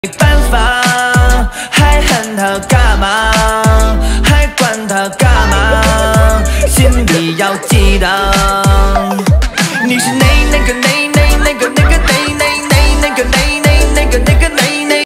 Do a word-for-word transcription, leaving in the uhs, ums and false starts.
没办法，还恨他干嘛？还管他干嘛？心里要记得，你是那那个那。